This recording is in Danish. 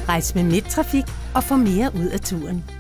Rejs med Midttrafik og få mere ud af turen.